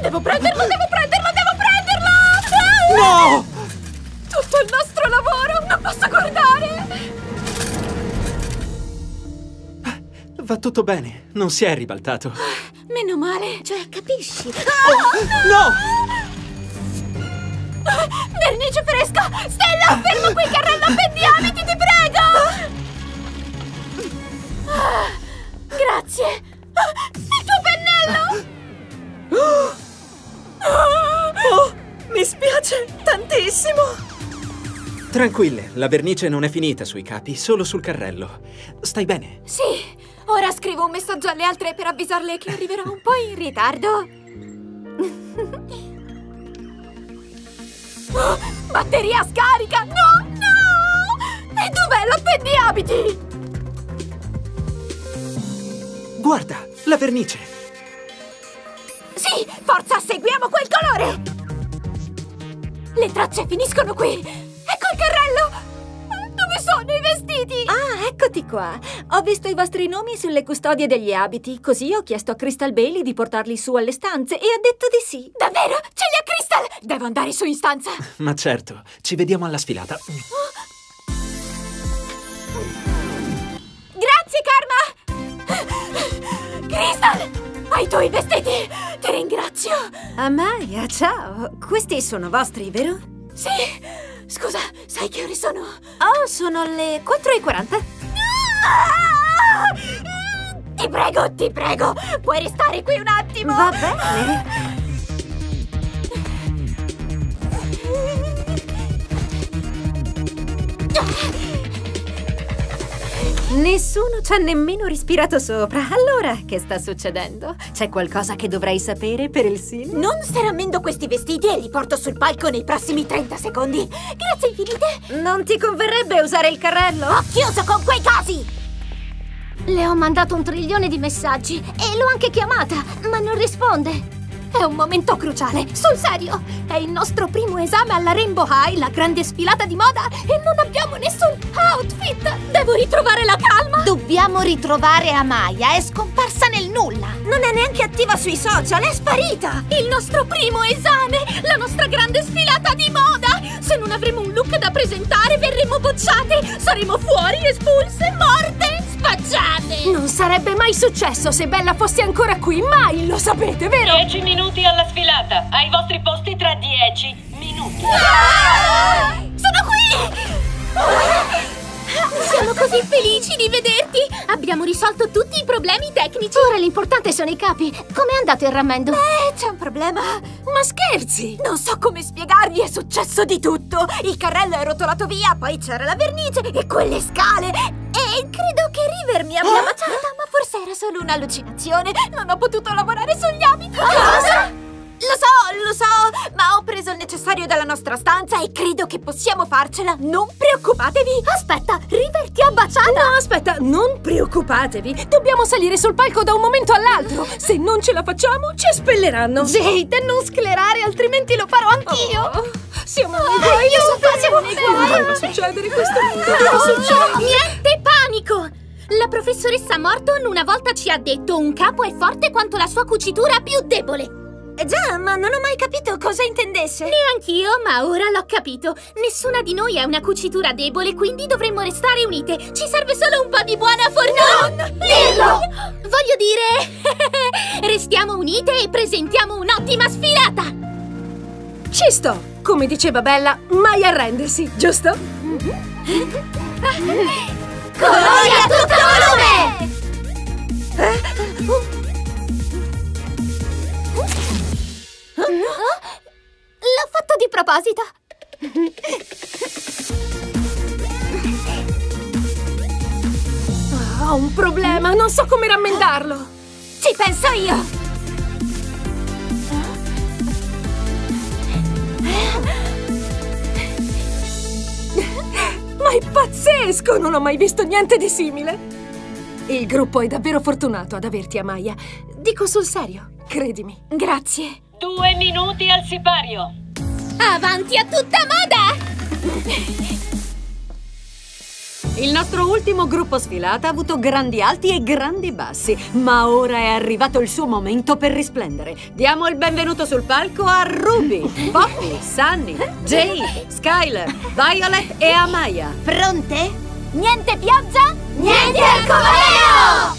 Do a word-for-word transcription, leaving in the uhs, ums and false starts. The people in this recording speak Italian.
Devo prenderlo, devo prenderlo, devo prenderlo! No! Tutto il nostro lavoro! Non posso guardare! Va tutto bene, non si è ribaltato. Meno male. Cioè, capisci? Oh, no! Vernice fresca! Stella, ferma qui il carrello, appendi abiti, ti prego! Grazie! Il tuo pennello! Oh, mi spiace tantissimo! Tranquille, la vernice non è finita sui capi, solo sul carrello. Stai bene? Sì, ora scrivo un messaggio alle altre per avvisarle che arriverò un po' in ritardo. Oh, batteria scarica! No, no! E dov'è l'appendiabiti? Guarda, la vernice! Sì, forza, seguiamo quel colore! Le tracce finiscono qui! Ecco il carrello! Dove sono i vestiti? Ah, eccoti qua. Ho visto i vostri nomi sulle custodie degli abiti, così ho chiesto a Crystal Bailey di portarli su alle stanze e ha detto di sì. Davvero? Ce li ha Crystal! Devo andare su in stanza! Ma certo, ci vediamo alla sfilata. Grazie, Karma! Crystal! Hai tu i vestiti! Ti ringrazio! Amaya, ciao! Questi sono vostri, vero? Sì! Scusa, sai che ore sono? Oh, sono le quattro e quaranta. Ah! Ti prego, ti prego! Puoi restare qui un attimo? Va bene! Nessuno ci ha nemmeno respirato sopra. Allora, che sta succedendo? C'è qualcosa che dovrei sapere per il film? Non stramendo questi vestiti e li porto sul palco nei prossimi trenta secondi. Grazie infinite. Non ti converrebbe usare il carrello? Ho chiuso con quei cosi! Le ho mandato un trilione di messaggi e l'ho anche chiamata, ma non risponde. È un momento cruciale, sul serio! È il nostro primo esame alla Rainbow High, la grande sfilata di moda, e non abbiamo nessun outfit! Devo ritrovare la calma! Dobbiamo ritrovare Amaya, è scomparsa nel nulla! Non è neanche attiva sui social, è sparita! Il nostro primo esame! La nostra grande sfilata di moda! Se non avremo un look da presentare, verremo bocciate! Saremo fuori, espulse, morte, spacciate! Non sarebbe mai successo se Bella fosse ancora qui, mai, lo sapete, vero? Dieci minuti alla sfilata, ai vostri posti tra dieci minuti. Ah! Sono qui! Siamo così felici di vederti! Abbiamo risolto tutti i problemi tecnici! Ora l'importante sono i capi! Com'è andato il rammendo? Beh, c'è un problema! Ma scherzi! Non so come spiegarvi, è successo di tutto! Il carrello è rotolato via, poi c'era la vernice e quelle scale! E credo che River mi abbia baciata, ma forse era solo un'allucinazione! Non ho potuto lavorare sugli abiti! Cosa? Lo so, lo so, ma ho preso il necessario dalla nostra stanza e credo che possiamo farcela, non preoccupatevi! Aspetta, River ti ha baciata? No, aspetta, non preoccupatevi! Dobbiamo salire sul palco da un momento all'altro! Se non ce la facciamo, ci espelleranno! Jade, non sclerare, altrimenti lo farò anch'io! Oh, siamo nei guai, lo sapevo! Siamo nei guai! Non doveva succedere questo! Non doveva succedere! Niente panico! La professoressa Morton una volta ci ha detto un capo è forte quanto la sua cucitura più debole. Eh già, ma non ho mai capito cosa intendesse. Neanch'io, ma ora l'ho capito. Nessuna di noi è una cucitura debole, quindi dovremmo restare unite. Ci serve solo un po' di buona fortuna. Non dirlo! Voglio dire, restiamo unite e presentiamo un'ottima sfilata. Ci sto! Come diceva Bella, mai arrendersi, giusto? Colori a tutto volume! L'ho fatto di proposito! Ho un problema, non so come rammendarlo! Ci penso io! Ma è pazzesco! Non ho mai visto niente di simile! Il gruppo è davvero fortunato ad averti, Amaya. Dico sul serio, credimi. Grazie! Due minuti al sipario. Avanti a tutta moda! Il nostro ultimo gruppo sfilata ha avuto grandi alti e grandi bassi, ma ora è arrivato il suo momento per risplendere. Diamo il benvenuto sul palco a Ruby, Poppy, Sunny, Jade, Skyler, Violet e Amaya. Pronte? Niente pioggia? Niente arcobaleno!